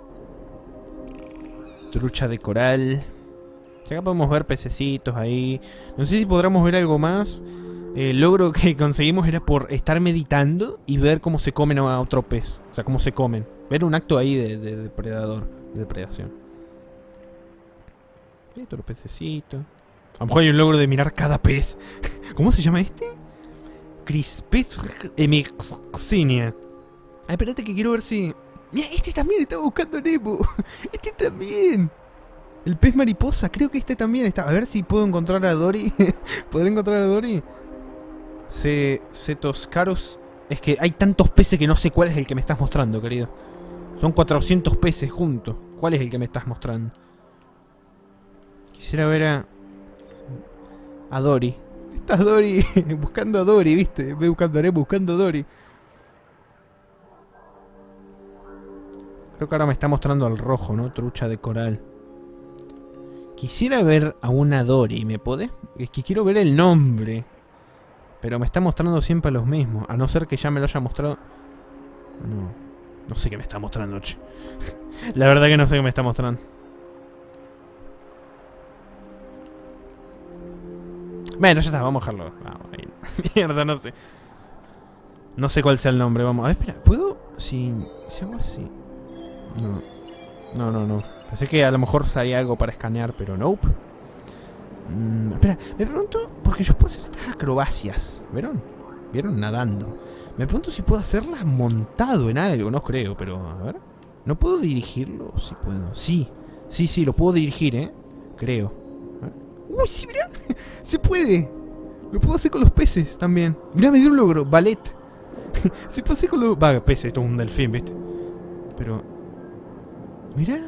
Trucha de coral. Acá podemos ver pececitos ahí. No sé si podremos ver algo más. El logro que conseguimos era por estar meditando y ver cómo se comen a otro pez. O sea, cómo se comen. Ver un acto ahí de, de depredador, de depredación. Y otro pececito. A lo mejor hay un logro de mirar cada pez. ¿Cómo se llama este? Crispes Emixenia. Ay, espérate que quiero ver si... Mira, este también está buscando Nemo. Este también. El pez mariposa, creo que este también está. A ver si puedo encontrar a Dory. ¿Podré encontrar a Dory? Se... Cetoscaros. Es que hay tantos peces que no sé cuál es el que me estás mostrando, querido. Son cuatrocientos peces juntos. ¿Cuál es el que me estás mostrando? Quisiera ver a... A Dory. Está Dory buscando a Dory, ¿viste? Voy buscando a Nemo, buscando a Dory. Creo que ahora me está mostrando al rojo, ¿no? Trucha de coral. Quisiera ver a una Dory, ¿me podés? Es que quiero ver el nombre. Pero me está mostrando siempre a los mismos. A no ser que ya me lo haya mostrado. No. No sé qué me está mostrando, che. La verdad que no sé qué me está mostrando. Bueno, ya está, vamos a dejarlo. Vamos, ahí. Mierda, no sé. No sé cuál sea el nombre, vamos. A ver, espera, ¿puedo? Si, si hago así. No. No, no, no. Pensé que a lo mejor salía algo para escanear, pero nope. Mm, espera, me pregunto, porque yo puedo hacer estas acrobacias. ¿Vieron? ¿Vieron? Nadando. Me pregunto si puedo hacerlas montado en algo. No creo, pero a ver. ¿No puedo dirigirlo? Sí puedo. Sí, sí, sí, lo puedo dirigir, ¿eh? Creo. A ver. ¡Uy, sí, mirá! ¡Se puede! Lo puedo hacer con los peces también. Mirá, me dio un logro. Ballet. Se puede hacer con los... Va, peces, esto es un delfín, ¿viste? Pero... Mirá.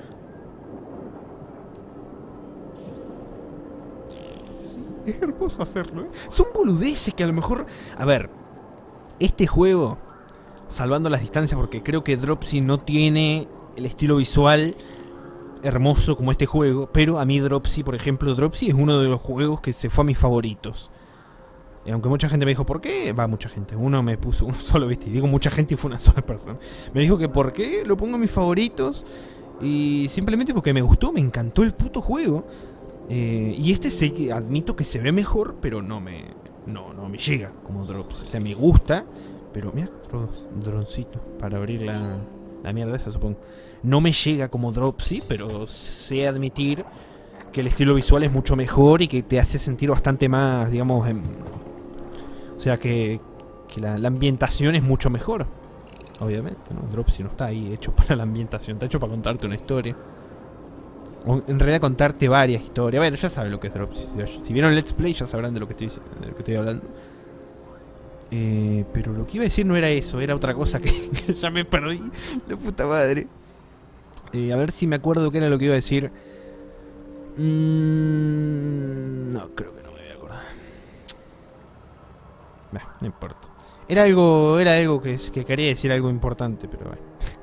Sí, es hermoso hacerlo, ¿eh? Son boludeces que a lo mejor... A ver, este juego, salvando las distancias, porque creo que Dropsy no tiene el estilo visual hermoso como este juego, pero a mí Dropsy, por ejemplo, Dropsy es uno de los juegos que se fue a mis favoritos. Y aunque mucha gente me dijo, ¿por qué? Va, mucha gente. Uno me puso, uno solo, ¿viste? Y digo mucha gente y fue una sola persona. Me dijo que ¿por qué lo pongo en mis favoritos? Y simplemente porque me gustó, me encantó el puto juego. Eh, y este sí, admito que se ve mejor, pero no me, no, no me llega como Drops. O sea, me gusta, pero mira, otro droncito para abrir la, la mierda esa, supongo. No me llega como Drops, sí, pero sé admitir que el estilo visual es mucho mejor y que te hace sentir bastante más, digamos, en, o sea, que, que la, la ambientación es mucho mejor. Obviamente, ¿no? Dropsy no está ahí hecho para la ambientación, está hecho para contarte una historia. O en realidad contarte varias historias. Bueno, ya saben lo que es Dropsy. Si vieron Let's Play ya sabrán de lo que estoy, de lo que estoy hablando. Eh, pero lo que iba a decir no era eso, era otra cosa que, que ya me perdí. La puta madre. Eh, a ver si me acuerdo qué era lo que iba a decir. Mm, no, creo que no me voy a acordar. Bah, no importa. Era algo, era algo que, que quería decir algo importante, pero bueno.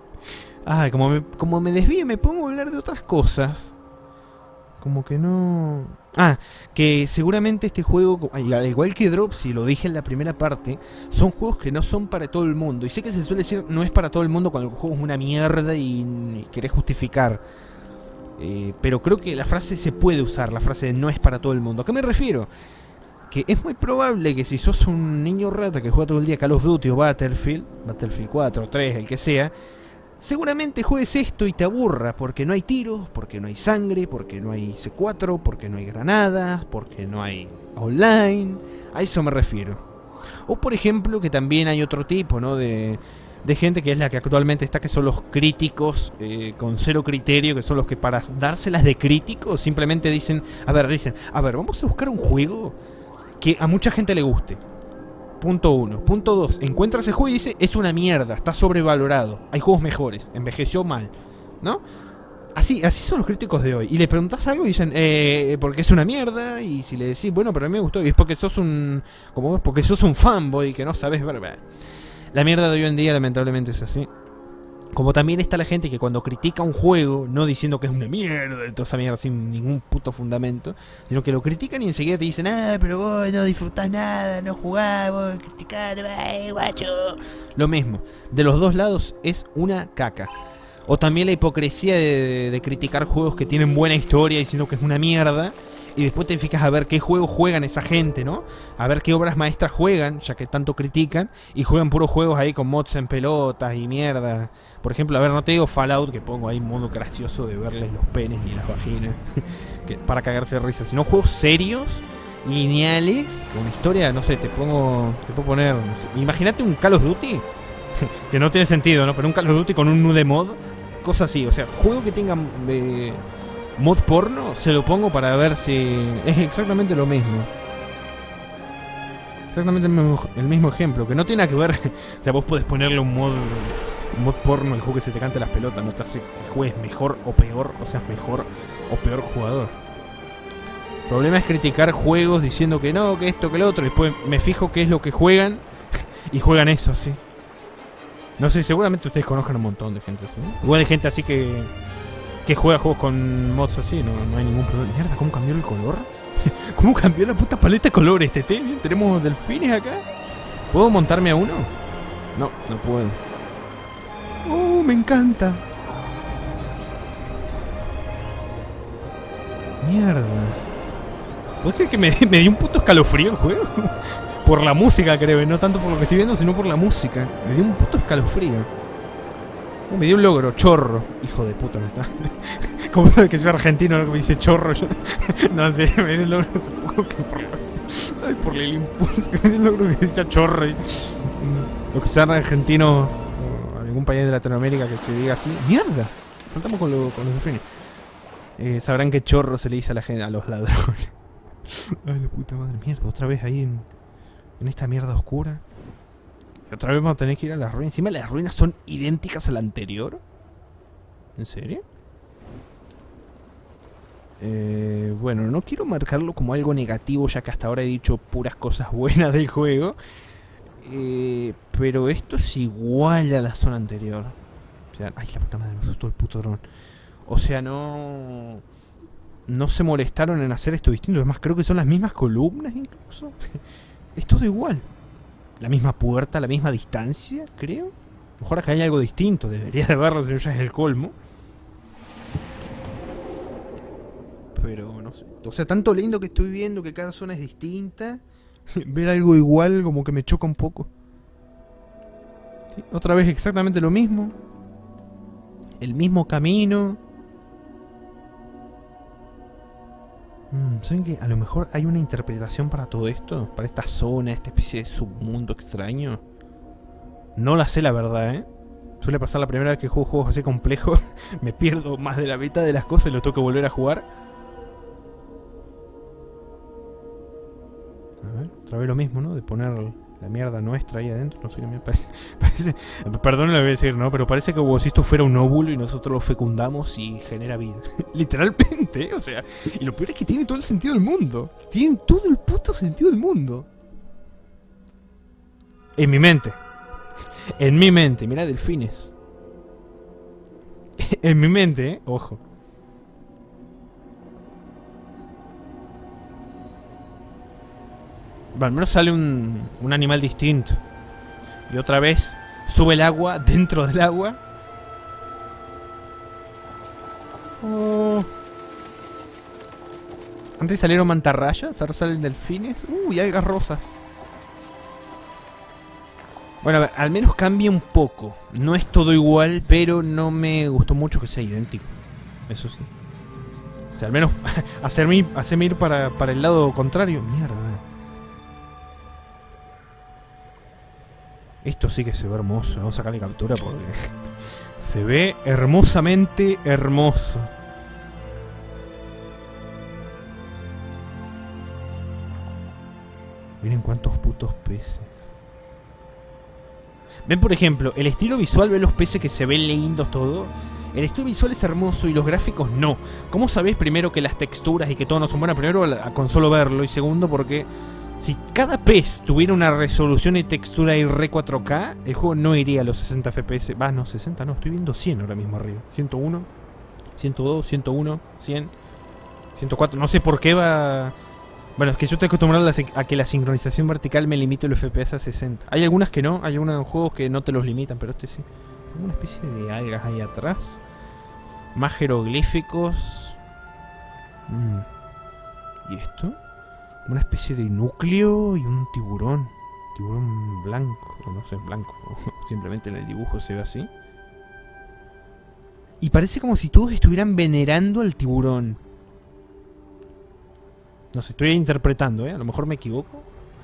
Ah, como me, como me desvíe me pongo a hablar de otras cosas. Como que no... Ah, que seguramente este juego, al igual que Dropsy, lo dije en la primera parte, son juegos que no son para todo el mundo. Y sé que se suele decir no es para todo el mundo cuando el juego es una mierda y, y querés justificar. Eh, pero creo que la frase se puede usar, la frase de no es para todo el mundo. ¿A qué me refiero? Que es muy probable que si sos un niño rata que juega todo el día Call of Duty o Battlefield, Battlefield cuatro, tres, el que sea, seguramente juegues esto y te aburra porque no hay tiros, porque no hay sangre, porque no hay C cuatro, porque no hay granadas, porque no hay online. A eso me refiero. O por ejemplo que también hay otro tipo, ¿no? De, de gente que es la que actualmente está, que son los críticos eh, con cero criterio, que son los que para dárselas de críticos simplemente dicen, a ver, dicen, a ver, vamos a buscar un juego que a mucha gente le guste. Punto uno. Punto dos. Encuentra ese juego y dice, es una mierda, está sobrevalorado. Hay juegos mejores, envejeció mal, ¿no? Así, así son los críticos de hoy. Y le preguntás algo y dicen, eh, porque es una mierda. Y si le decís, bueno, pero a mí me gustó, y es porque sos un, como vos, porque sos un fanboy que no sabes ver. La mierda de hoy en día lamentablemente es así. Como también está la gente que cuando critica un juego, no diciendo que es una mierda, toda esa mierda sin ningún puto fundamento, sino que lo critican y enseguida te dicen, ah, pero vos no disfrutás nada, no jugás, vos criticás, ay, guacho. Lo mismo, de los dos lados es una caca. O también la hipocresía de, de, de criticar juegos que tienen buena historia diciendo que es una mierda, y después te fijas a ver qué juegos juegan esa gente, ¿no? A ver qué obras maestras juegan, ya que tanto critican, y juegan puros juegos ahí con mods en pelotas y mierda. Por ejemplo, a ver, no te digo Fallout, que pongo ahí un modo gracioso de verles los penes y las vaginas, que, para cagarse de risa, sino juegos serios, lineales, con historia, no sé, te pongo, te puedo poner, no sé, imagínate un Call of Duty, que no tiene sentido, ¿no? Pero un Call of Duty con un nude mod, cosas así, o sea, juego que tenga... Eh, mod porno, se lo pongo para ver si es exactamente lo mismo. Exactamente el mismo, el mismo ejemplo, que no tiene nada que ver. O sea, vos podés ponerle un mod, un mod porno al juego que se te cante las pelotas, no te hace que juegues mejor o peor, o seas mejor o peor jugador. El problema es criticar juegos diciendo que no, que esto, que lo otro, y después me fijo qué es lo que juegan y juegan eso, así. No sé, seguramente ustedes conozcan un montón de gente así, ¿no? Igual hay gente así que que juega juegos con mods así, no, no hay ningún problema. Mierda, ¿cómo cambió el color? ¿Cómo cambió la puta paleta de colores, Tete? ¿Tenemos delfines acá? ¿Puedo montarme a uno? No, no puedo. ¡Oh, me encanta! Mierda. ¿Puedes creer que me, me dio un puto escalofrío el juego? Por la música, creo, y no tanto por lo que estoy viendo, sino por la música. Me dio un puto escalofrío. Uh, me dio un logro, chorro. Hijo de puta, me está. ¿Cómo sabe que soy argentino que me dice chorro? Yo... No sé, me dio un logro, supongo que por la... Ay, por el impulso. Me dio un logro que decía chorro. Y... Lo que sean argentinos o algún país de Latinoamérica que se diga así. ¡Mierda! Saltamos con, lo, con los delfines. Eh, sabrán que chorro se le dice a la gente, a los ladrones. Ay, la puta madre. Mierda, otra vez ahí en, en esta mierda oscura. Y otra vez vamos a tener que ir a las ruinas. Encima las ruinas son idénticas a la anterior. ¿En serio? Eh, bueno, no quiero marcarlo como algo negativo, ya que hasta ahora he dicho puras cosas buenas del juego. Eh, pero esto es igual a la zona anterior. O sea, ay, la puta madre, me asustó el puto dron. O sea, no... No se molestaron en hacer esto distinto. Además, creo que son las mismas columnas incluso. Es todo igual. La misma puerta, la misma distancia, creo. A lo mejor acá hay algo distinto. Debería de verlo, si no ya es el colmo. Pero no sé. O sea, tanto lindo que estoy viendo que cada zona es distinta. Ver algo igual como que me choca un poco. ¿Sí? Otra vez exactamente lo mismo. El mismo camino. Mm, ¿Saben que a lo mejor hay una interpretación para todo esto? Para esta zona, esta especie de submundo extraño. No la sé, la verdad, ¿eh? Suele pasar la primera vez que juego juegos así complejos. Me pierdo más de la mitad de las cosas y lo tengo que volver a jugar. A ver, otra vez lo mismo, ¿no? De poner la mierda nuestra ahí adentro. No sé qué me parece. parece perdón, lo voy a decir, ¿no? Pero parece como si esto fuera un óvulo y nosotros lo fecundamos y genera vida. Literalmente, ¿eh? O sea, y lo peor es que tiene todo el sentido del mundo. Tiene todo el puto sentido del mundo. En mi mente. En mi mente. Mirá, delfines. En mi mente, ¿eh? Ojo. Bueno, al menos sale un, un animal distinto. Y otra vez sube el agua dentro del agua. Oh. Antes salieron mantarrayas, ahora salen delfines. Uy, algas rosas. Bueno, a ver, al menos cambia un poco. No es todo igual, pero no me gustó mucho que sea idéntico. Eso sí. O sea, al menos hacerme, hacerme ir para, para el lado contrario. Mierda. Esto sí que se ve hermoso. Vamos a sacarle captura porque se ve hermosamente hermoso. Miren cuántos putos peces. Ven, por ejemplo, el estilo visual, ven los peces que se ven lindos todo. El estilo visual es hermoso y los gráficos no. ¿Cómo sabés primero que las texturas y que todo no son buenas? Primero con solo verlo, y segundo porque si cada pez tuviera una resolución y textura y re cuatro K, el juego no iría a los sesenta F P S. Va, no, sesenta no, estoy viendo cien ahora mismo arriba. ciento uno, ciento dos, ciento uno, cien, ciento cuatro. No sé por qué va... Bueno, es que yo estoy acostumbrado a que la sincronización vertical me limite el F P S a sesenta. Hay algunas que no, hay algunos juegos que no te los limitan, pero este sí. Tengo una especie de algas ahí atrás. Más jeroglíficos. Mm. ¿Y esto? Una especie de núcleo y un tiburón. Tiburón blanco, o no sé, blanco. Simplemente en el dibujo se ve así. Y parece como si todos estuvieran venerando al tiburón. No sé, estoy interpretando, ¿eh? A lo mejor me equivoco.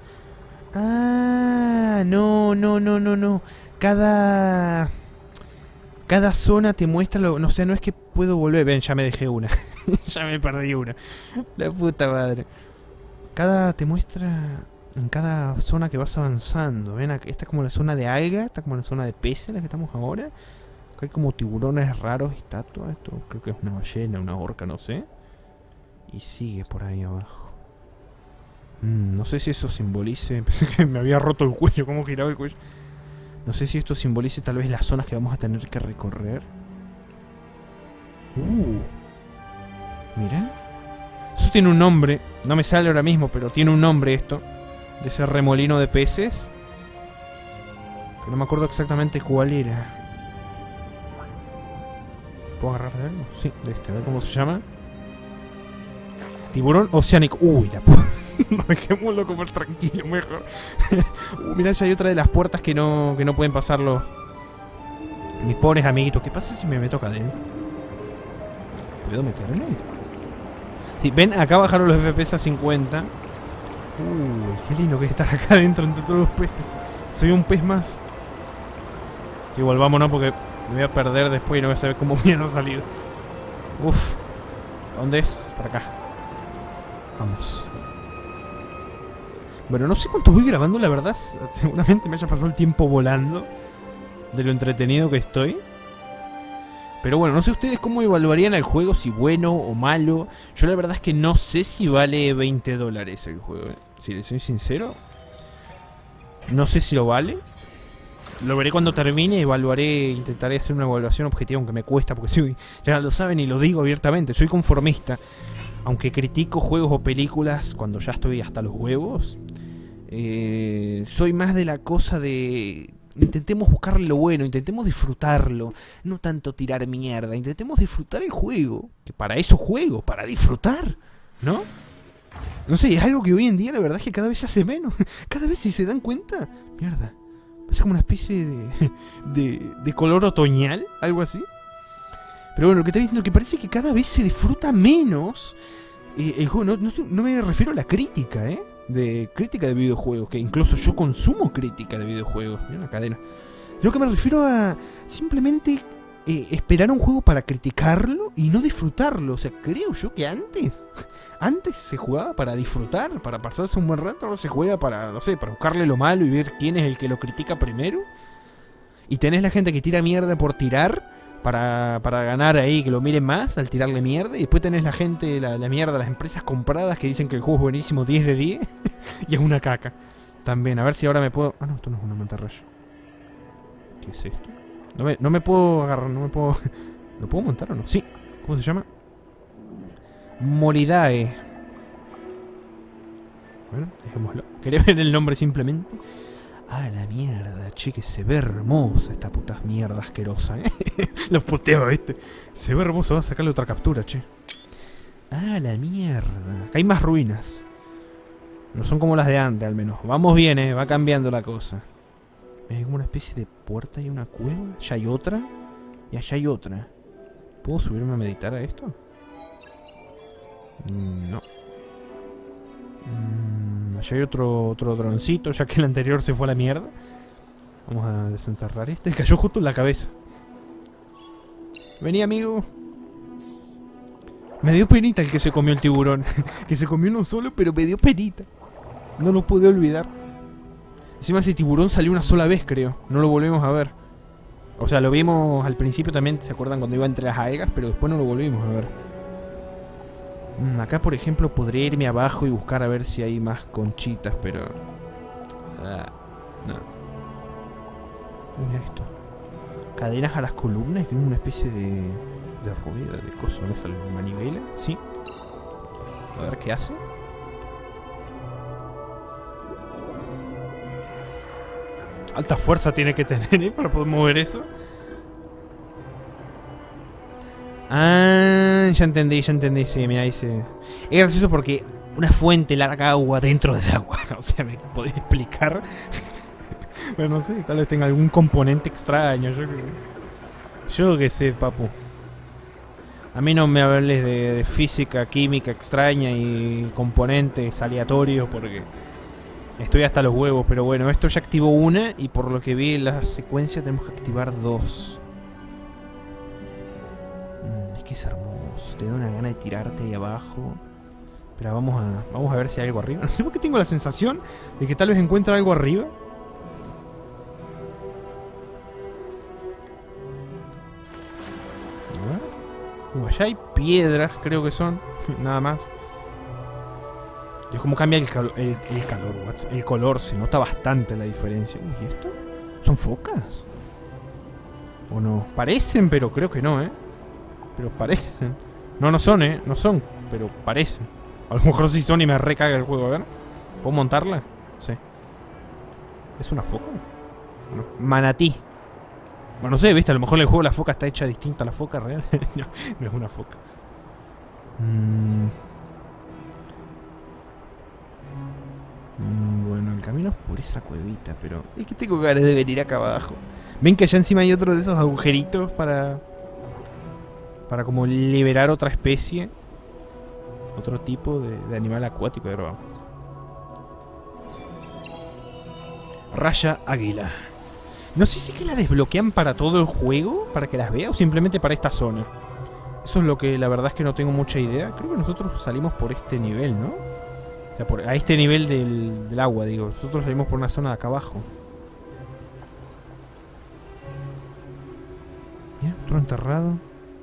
Ah, no, no, no, no, no. Cada... Cada zona te muestra lo... No sé, no es que puedo volver. Ven, ya me dejé una. Ya me perdí una. La puta madre. Cada... Te muestra... En cada zona que vas avanzando. Ven, esta es como la zona de alga. Esta es como la zona de peces, en la que estamos ahora. Acá hay como tiburones raros, estatuas. Esto creo que es una ballena, una orca, no sé. Y sigue por ahí abajo. Mm, no sé si eso simbolice... Pensé que me había roto el cuello. ¿Cómo giraba el cuello? No sé si esto simbolice tal vez las zonas que vamos a tener que recorrer. Uh. Mira. Eso tiene un nombre. No me sale ahora mismo, pero tiene un nombre esto. De ese remolino de peces. Que no me acuerdo exactamente cuál era. ¿Puedo agarrar de algo? Sí, de este. A ver cómo se llama. Tiburón oceánico. Uy, la puta. No, dejémoslo comer tranquilo, mejor. uh, mirá, ya hay otra de las puertas que no, que no pueden pasarlo. Mis pobres amiguitos. ¿Qué pasa si me meto acá adentro? ¿Puedo meterme? Sí, ven, acá bajaron los F P S a cincuenta. Uy, qué lindo que es estar acá adentro entre todos los peces. Soy un pez más. Igual vámonos porque me voy a perder después y no voy a saber cómo mierda salir. Uf. ¿Dónde es? Para acá. Vamos. Bueno, no sé cuánto voy grabando, la verdad. Seguramente me haya pasado el tiempo volando de lo entretenido que estoy. Pero bueno, no sé ustedes cómo evaluarían el juego, si bueno o malo. Yo la verdad es que no sé si vale veinte dólares el juego, ¿eh? Si les soy sincero, no sé si lo vale. Lo veré cuando termine, evaluaré, intentaré hacer una evaluación objetiva, aunque me cuesta, porque soy, ya lo saben y lo digo abiertamente, soy conformista. Aunque critico juegos o películas cuando ya estoy hasta los huevos, Eh, soy más de la cosa de... Intentemos buscarle lo bueno, intentemos disfrutarlo. No tanto tirar mierda, intentemos disfrutar el juego. Que para eso juego, para disfrutar, ¿no? No sé, es algo que hoy en día la verdad es que cada vez se hace menos. Cada vez, si se dan cuenta, mierda, es como una especie de, de, de color otoñal, algo así. Pero bueno, lo que estoy diciendo es que parece que cada vez se disfruta menos eh, el juego. No, no, no me refiero a la crítica, ¿eh? De crítica de videojuegos, que incluso yo consumo crítica de videojuegos. Mira una cadena. Yo lo que me refiero a simplemente eh, esperar un juego para criticarlo y no disfrutarlo. O sea, creo yo que antes Antes se jugaba para disfrutar, para pasarse un buen rato. Ahora se juega para, no sé, para buscarle lo malo y ver quién es el que lo critica primero. Y tenés la gente que tira mierda por tirar Para, para ganar ahí, que lo miren más al tirarle mierda. Y después tenés la gente, la, la mierda, las empresas compradas que dicen que el juego es buenísimo, diez de diez. Y es una caca. También, a ver si ahora me puedo... Ah, no, esto no es una mantarraya. ¿Qué es esto? No me, no me puedo agarrar, no me puedo... ¿Lo puedo montar o no? Sí. ¿Cómo se llama? Molidae. Bueno, dejémoslo. ¿Quería ver el nombre simplemente? Ah, la mierda, che, que se ve hermosa esta puta mierda asquerosa, ¿eh? Los puteo, ¿viste? Se ve hermoso, va a sacarle otra captura, che. Ah, la mierda. Acá hay más ruinas. No son como las de antes, al menos. Vamos bien, ¿eh? Va cambiando la cosa. Hay como una especie de puerta y una cueva. Ya hay otra. Y allá hay otra. ¿Puedo subirme a meditar a esto? No. Mm, allá hay otro, otro droncito, ya que el anterior se fue a la mierda. Vamos a desenterrar este. Cayó justo en la cabeza. Vení, amigo. Me dio penita el que se comió el tiburón. Que se comió uno solo, pero me dio penita. No lo pude olvidar. Encima ese tiburón salió una sola vez, creo. No lo volvimos a ver. O sea, lo vimos al principio también, ¿se acuerdan? Cuando iba entre las algas, pero después no lo volvimos a ver. Mm, acá, por ejemplo, podría irme abajo y buscar a ver si hay más conchitas, pero... Ah, no. Mira esto. Cadenas a las columnas, que es una especie de... de rueda, de cosas, ¿no es algo de manivela? Sí. A ver qué hace. Alta fuerza tiene que tener, ¿eh? Para poder mover eso. Ah, ya entendí, ya entendí. Sí, mira, ahí se... Es gracioso porque una fuente larga agua dentro del agua. O sea, ¿me podés explicar? Bueno, no sé, tal vez tenga algún componente extraño, yo qué sé. Yo qué sé, papu. A mí no me hables de, de física, química extraña y componentes aleatorios porque estoy hasta los huevos. Pero bueno, esto ya activó una y por lo que vi en la secuencia tenemos que activar dos. Mm, es que es hermoso, te da una gana de tirarte ahí abajo. Pero vamos a, vamos a ver si hay algo arriba. No sé por qué tengo la sensación de que tal vez encuentre algo arriba. Uh, allá hay piedras, creo que son. Nada más. Y es como cambia el, cal el, el calor, what's, el color. Se nota bastante la diferencia. Uy, ¿y esto? ¿Son focas? ¿O no? Parecen, pero creo que no, ¿eh? Pero parecen. No, no son, ¿eh? No son, pero parecen. A lo mejor sí son y me recaga el juego. A ver. ¿Puedo montarla? Sí. ¿Es una foca? No. Manatí. Bueno, no sé, viste, a lo mejor en el juego la foca está hecha distinta a la foca real. No, no es una foca. Mm. Mm, bueno, el camino es por esa cuevita, pero... Es que tengo ganas de venir acá abajo. Ven que allá encima hay otro de esos agujeritos para... Para como liberar otra especie. Otro tipo de, de animal acuático. Ahora vamos. Raya águila. No sé si es que la desbloquean para todo el juego, para que las vea, o simplemente para esta zona. Eso es lo que la verdad es que no tengo mucha idea. Creo que nosotros salimos por este nivel, ¿no? O sea, por, a este nivel del, del agua, digo. Nosotros salimos por una zona de acá abajo. Mira, otro enterrado.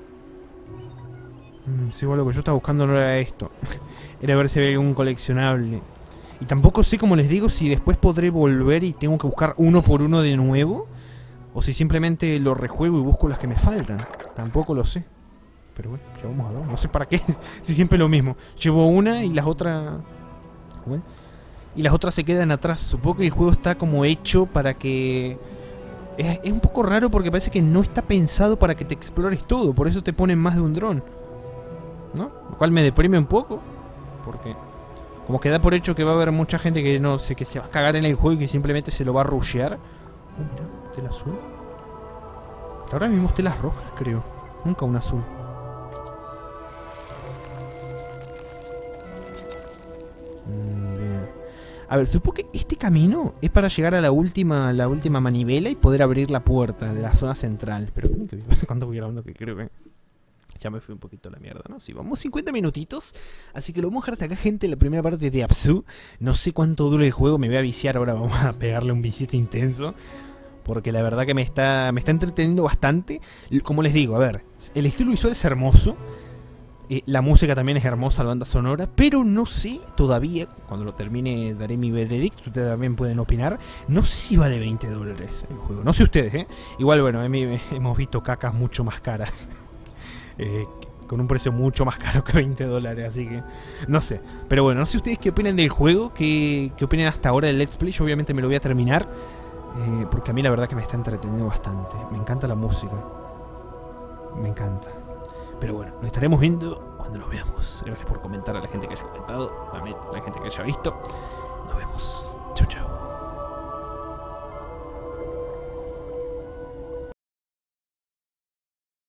Mm, sí, bueno, lo que yo estaba buscando no era esto. Era ver si había algún coleccionable. Y tampoco sé, como les digo, si después podré volver y tengo que buscar uno por uno de nuevo. O si simplemente lo rejuego y busco las que me faltan. Tampoco lo sé. Pero bueno, llevamos a dos. No sé para qué. Si siempre lo mismo. Llevo una y las otras... Bueno. y las otras se quedan atrás. Supongo que el juego está como hecho para que... Es, es un poco raro porque parece que no está pensado para que te explores todo. Por eso te ponen más de un dron, ¿no? Lo cual me deprime un poco, porque como que da por hecho que va a haber mucha gente que no sé, que se va a cagar en el juego y que simplemente se lo va a rushear. Oh, mira, tela azul. Hasta ahora vimos telas rojas, creo. Nunca una azul. Mm, bien. A ver, supongo que este camino es para llegar a la última, la última manivela y poder abrir la puerta de la zona central. Pero ¿cuánto voy grabando? Que creo que ya me fui un poquito a la mierda, ¿no? Sí, vamos cincuenta minutitos. Así que lo vamos a dejar hasta acá, gente, la primera parte de Abzu. No sé cuánto dura el juego, me voy a viciar ahora. Vamos a pegarle un visito intenso, porque la verdad que me está, me está entreteniendo bastante. Como les digo, a ver, el estilo visual es hermoso. Eh, la música también es hermosa, la banda sonora. Pero no sé todavía, cuando lo termine daré mi veredicto. Ustedes también pueden opinar. No sé si vale veinte dólares el juego. No sé ustedes, ¿eh? Igual, bueno, hemos visto cacas mucho más caras. Eh, con un precio mucho más caro que veinte dólares, así que no sé. Pero bueno, no sé ustedes qué opinan del juego, qué, qué opinan hasta ahora del Let's Play. Yo obviamente me lo voy a terminar, eh, porque a mí la verdad que me está entreteniendo bastante. Me encanta la música, me encanta. Pero bueno, nos estaremos viendo cuando lo veamos. Gracias por comentar a la gente que haya comentado, también a la gente que haya visto.